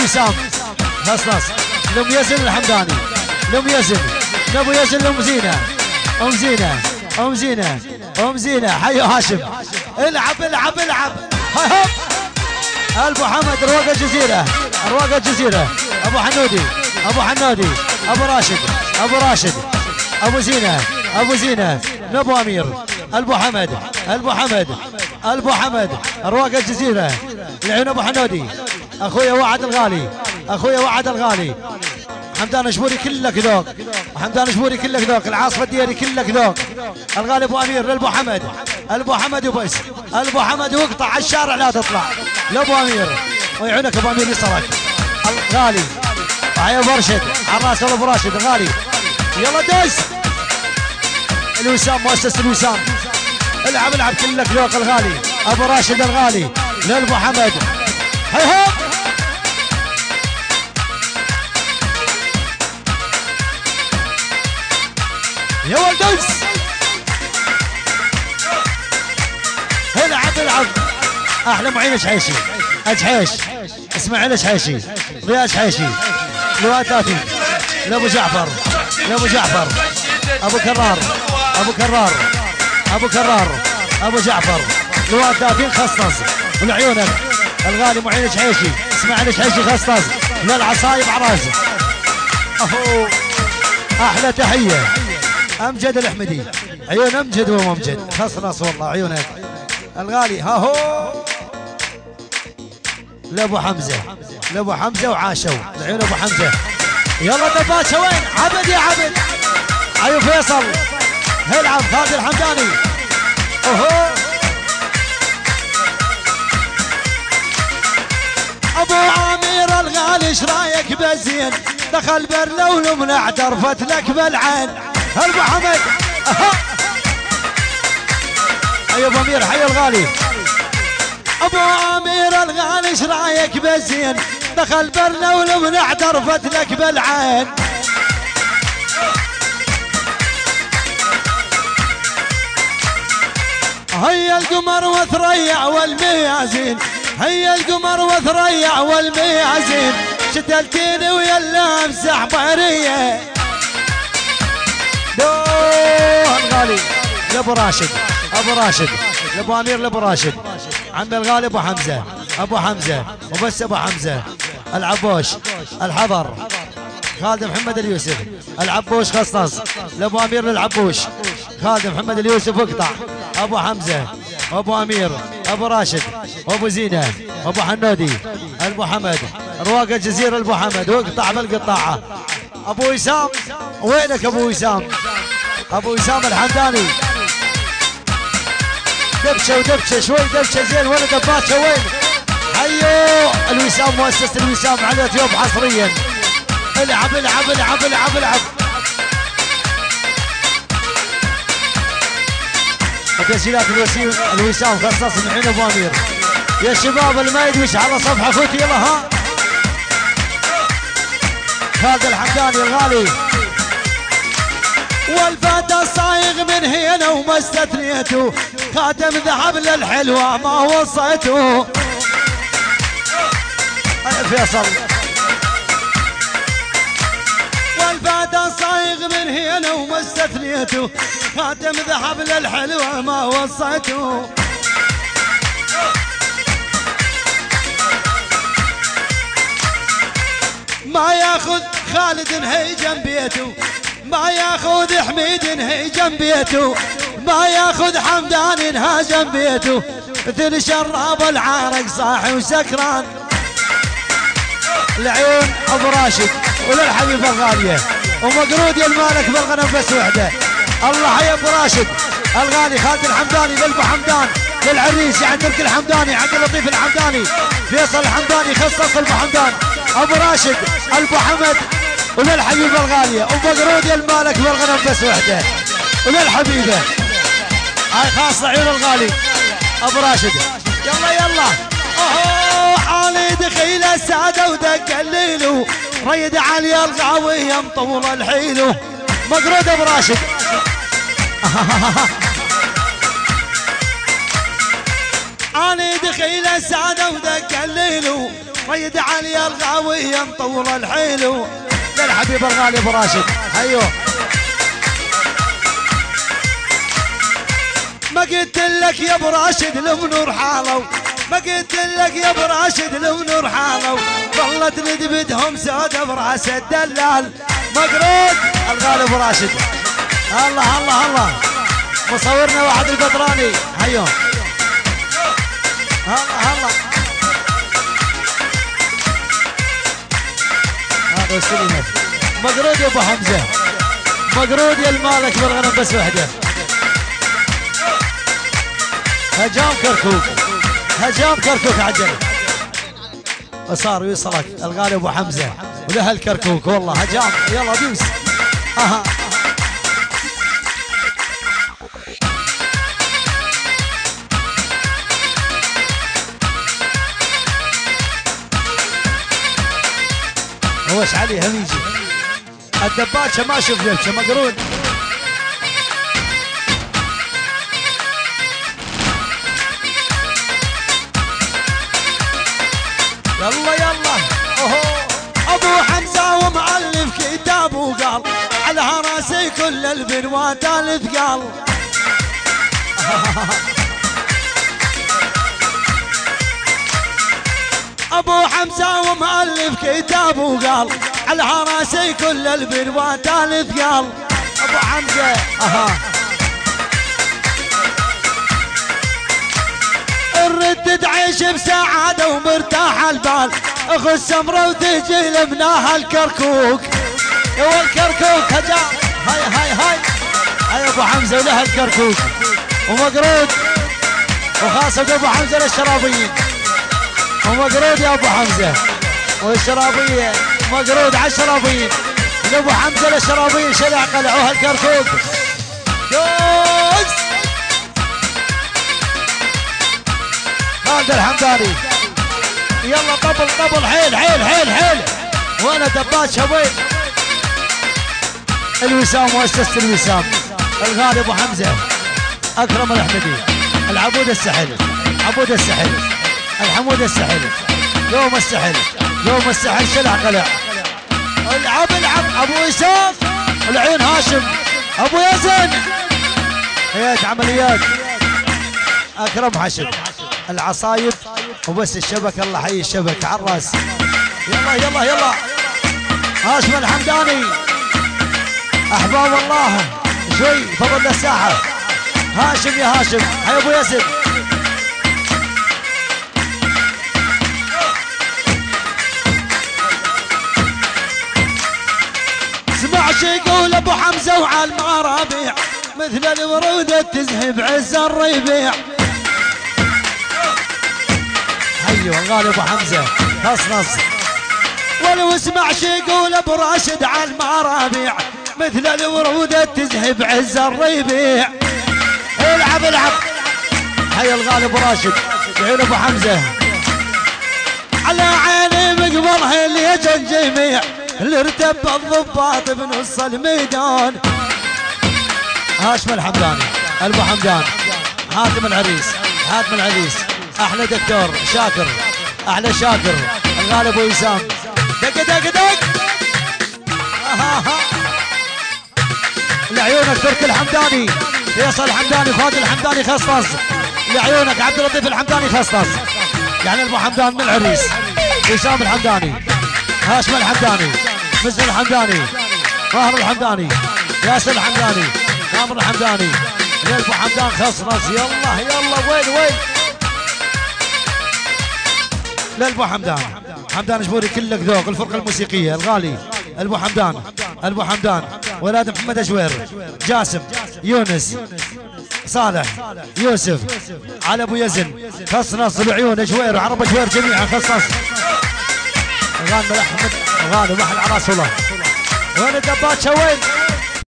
الوسام نص لم يزن الحمداني لم يزن نبو يزن لم زينه ام زينه ام زينه ام زينه حيو هاشم العب العب العب هاي هوب ابو حمد رواق الجزيره رواق الجزيره ابو حنودي ابو حنودي ابو راشد ابو راشد ابو زينه ابو زينه نبو امير ابو حمد ابو حمد ابو حمد رواق الجزيره العيون ابو حنودي اخويا وعد الغالي اخويا وعد الغالي حمدان شبوري كلك ذوق حمدان شبوري كلك ذوق العاصفه الديري كلك ذوق الغالي ابو امير للبو حمد البو حمد وبس البو حمد واقطع على الشارع لا تطلع لابو امير ويعينك ابو امير يسرك الغالي وعي ابو راشد على راس ابو راشد الغالي يلا دز الوسام مؤسس الوسام العب العب كلك ذوق الغالي ابو راشد الغالي للبو حمد هي هوب يا ولدوس العب العب احلى معين شحيشي اجحيش اسماعيل شحيشي ضياء شحيشي لواء تاتي لابو جعفر لابو جعفر ابو كرار ابو كرار ابو كرار ابو جعفر لواء تاتي خصص من عيونك الغالي معين شحيشي اسماعيل شحيشي خصص للعصايب عراز اهو احلى تحيه امجد الاحمدي عيون امجد وممجد خصنص والله عيونك الغالي ها هو لابو حمزه لابو حمزه وعاشوا العيون ابو حمزه يلا دباشه وين عبد يا عبد عيو فيصل هيلعب فادي الحمداني اوهو ابو عامر الغالي ايش رايك بزين دخل برلول ومنع درفت لك بالعين ابو حمد حي ابو امير حي الغالي ابو امير الغالي ايش رايك بزين دخل برلول ومنع درفت لك بالعين هيا القمر وثريا والميازين هيا القمر وثريا والميازين شتلتيني ويلا امسح بحريه الغالي لابو راشد ابو راشد لابو امير لابو راشد عم الغالي ابو حمزه ابو حمزه وبس ابو حمزه العبوش الحضر خالد محمد اليوسف العبوش خصص لابو امير للعبوش خالد محمد اليوسف اقطع ابو حمزه ابو امير ابو راشد ابو زينه ابو حنودي ابو حمد رواق الجزيره ابو حمد واقطع بالقطاعه ابو وسام وينك ابو وسام ابو وسام الحمداني دبشه ودبشه شوي دبشه زين وين دباشه وين حيو الوسام مؤسس الوسام على ثياب حصريا العب العب العب العب العب تسجيلات الوسام خصص من حين ابو امير يا شباب اللي ما يدوش على صفحه فوتي يلا ها هذا الحمداني الغالي والفتى صايغ من هنا وما استثنيته خاتم ذهب للحلوه ما وصيته فيصل والفتى صايغ من هنا وما استثنيته خاتم ذهب للحلوه ما وصيته ما ياخذ خالد هي جنبيته ما ياخذ حميد هي جنبيته ما ياخذ حمدان انها جنبيته مثل شراب العارق صاحي وسكران العيون ابو راشد وللحبيبه الغاليه ومقرود يا المالك بالغنم بس وحده الله حي ابو راشد الغالي خالد الحمداني للبو حمدان للعريس عند ملك الحمداني عند اللطيف الحمداني فيصل الحمداني خصص ابو حمدان ابو راشد ابو حمد وللحبيبه الغاليه ومقرود يا المالك بالغنم بس وحده وللحبيبه هاي خاصه عيون الغالي ابو راشد يلا يلا اوه علي دخيل الساده ودق الليل ريد علي الغاويه مطول الحيل مقرود ابو راشد علي دخيل الساده ودق الليل ريد علي الغاوية مطول الحيلو للحبيب الغالي ابو راشد. ايوه ما قلت لك يا ابو راشد المنور حالو، ما قلت لك يا ابو راشد المنور حالو، ظلت ندبدهم سودة براس الدلال. مقرود الغالي ابو راشد. الله الله الله مصورنا واحد القطراني. هيو الله الله هذا سليمة. مقرود يا ابو حمزه، مقرود يا المالك بالغنم بس وحده. هجام كركوك، هجام كركوك عجل وصار ويصلك الغالي ابو حمزه وله الكركوك والله هجام. يلا دوس. اها هوش علي هميجي الدباتشه ما شوف لبشه مقرود. يلا يلا اوهو ابو حمزه ومؤلف كتاب وقال على راسي كل البنوات الثقال. ابو حمزه ومؤلف كتاب وقال على راسي كل البنوات الثقال. ابو حمزه اها الرد تعيش بسعاده ومرتاح البال، اخو السمره وتجي لبناها الكركوك. والكركوك هجام. هاي هاي هاي هاي ابو حمزه وله الكركوك ومقرود وخاصه ابو حمزه للشرابيين ومقرود يا ابو حمزه والشرابيه مقرود على الشرابيين لابو حمزه للشرابيين شلع قلعوها الكركوك. جوز خالد الحمداني. يلا طبل طبل حيل حيل حيل حيل. وانا دباش وين الوسام مؤسسة الوسام الغالي ابو حمزه اكرم الاحمدي العبود السحل عبود السحل الحمود السحل يوم السحل يوم السحل شلع قلع. العب العب ابو وسام العين هاشم ابو يزن هيئة عمليات اكرم حشد العصايب وبس الشبك. الله حي الشبك على الراس. يلا يلا يلا هاشم الحمداني احباب الله شوي فضل الساحه. هاشم يا هاشم حي ابو ياسر. اسمع شي يقول ابو حمزه وعلى المرابيع مثل الورود تزهب عز الربيع. ايوه الغالي ابو حمزه نص. ولو اسمع شي يقول ابو راشد على المرابيع مثل الورود تزهب عز الربيع. العب العب حي الغالي ابو راشد بعين ابو حمزه على عيني مقبلها اللي يجي الجميع اللي ارتب الضباط بنص الميدان. هاشم الحمداني ابو حمدان حاتم العريس حاتم العريس احلى دكتور شاكر احلى شاكر الغالي ابو وسام. دق دق دق لعيونك ترك الحمداني فيصل الحمداني فؤاد الحمداني خصص لعيونك عبد اللطيف الحمداني خصص يعني ابو حمدان من العريس وسام الحمداني هاشم الحمداني مسلم الحمداني فاهر الحمداني ياسر الحمداني نامر الحمداني ابو حمدان خصص. يلا يلا وين للبو حمدان حمدان جبوري كلك ذوق الفرقه الموسيقيه الغالي البو حمدان البو حمدان ولاد محمد اجوير جاسم يونس صالح يوسف على ابو يزن خصنص العيون اجوير وعرب اجوير جميعا خصنص. غانم احمد غانم محل عراس والله وين الدباتشه وين